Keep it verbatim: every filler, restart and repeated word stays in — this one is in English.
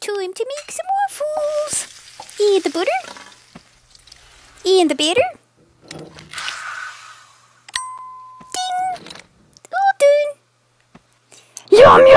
time to make some waffles. And the butter. And the batter. Ding! All done. Yum, yum!